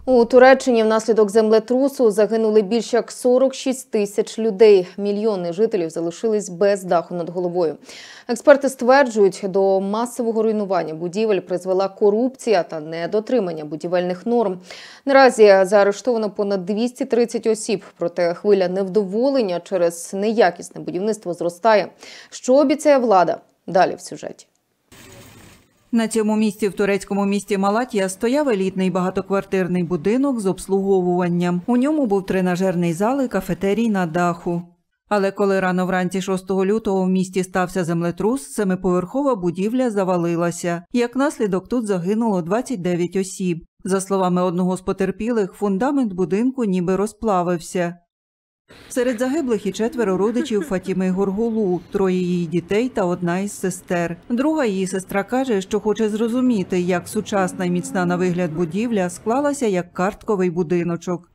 У Туреччині внаслідок землетрусу загинули більше як 46 тисяч людей. Мільйони жителів залишились без даху над головою. Експерти стверджують, до масового руйнування будівель призвела корупція та недотримання будівельних норм. Наразі заарештовано понад 230 осіб, проте хвиля невдоволення через неякісне будівництво зростає. Що обіцяє влада? Далі в сюжеті. На цьому місці в турецькому місті Малатія стояв елітний багатоквартирний будинок з обслуговуванням. У ньому був тренажерний зал і кафетерій на даху. Але коли рано вранці 6 лютого в місті стався землетрус, семиповерхова будівля завалилася. Як наслідок, тут загинуло 29 осіб. За словами одного з потерпілих, фундамент будинку ніби розплавився. Серед загиблих і 4 родичів Фатіми Горгулу, 3 її дітей та 1 із сестер. Друга її сестра каже, що хоче зрозуміти, як сучасна і міцна на вигляд будівля склалася як картковий будиночок.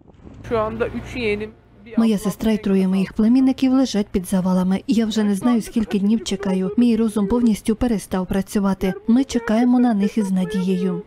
Моя сестра і 3 моїх племінників лежать під завалами. Я вже не знаю, скільки днів чекаю. Мій розум повністю перестав працювати. Ми чекаємо на них із надією.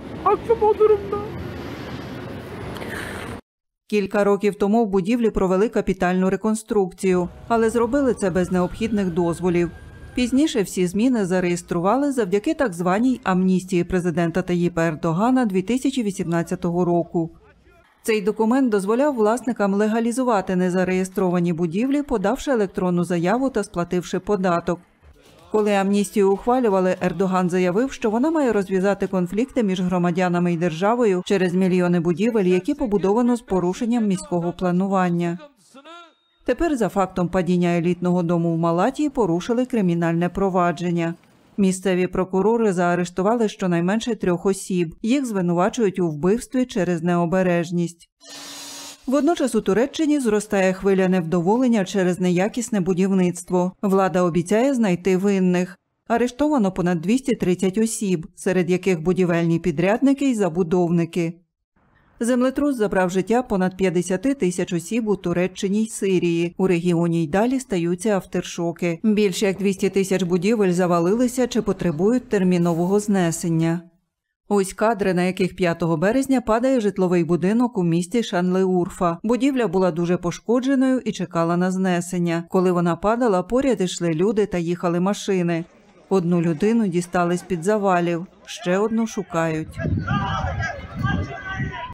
Кілька років тому в будівлі провели капітальну реконструкцію, але зробили це без необхідних дозволів. Пізніше всі зміни зареєстрували завдяки так званій амністії президента Таїпа Ердогана 2018 року. Цей документ дозволяв власникам легалізувати незареєстровані будівлі, подавши електронну заяву та сплативши податок. Коли амністію ухвалювали, Ердоган заявив, що вона має розв'язати конфлікти між громадянами і державою через мільйони будівель, які побудовано з порушенням міського планування. Тепер за фактом падіння елітного дому в Малатії порушили кримінальне провадження. Місцеві прокурори заарештували щонайменше 3 осіб. Їх звинувачують у вбивстві через необережність. Водночас у Туреччині зростає хвиля невдоволення через неякісне будівництво. Влада обіцяє знайти винних. Арештовано понад 230 осіб, серед яких будівельні підрядники і забудовники. Землетрус забрав життя понад 50 тисяч осіб у Туреччині й Сирії. У регіоні й далі стаються автершоки. Більше як 200 тисяч будівель завалилися чи потребують термінового знесення. Ось кадри, на яких 5 березня падає житловий будинок у місті Шанлиурфа. Будівля була дуже пошкодженою і чекала на знесення. Коли вона падала, поряд ішли люди та їхали машини. 1 людину дістали з-під завалів, ще 1 шукають.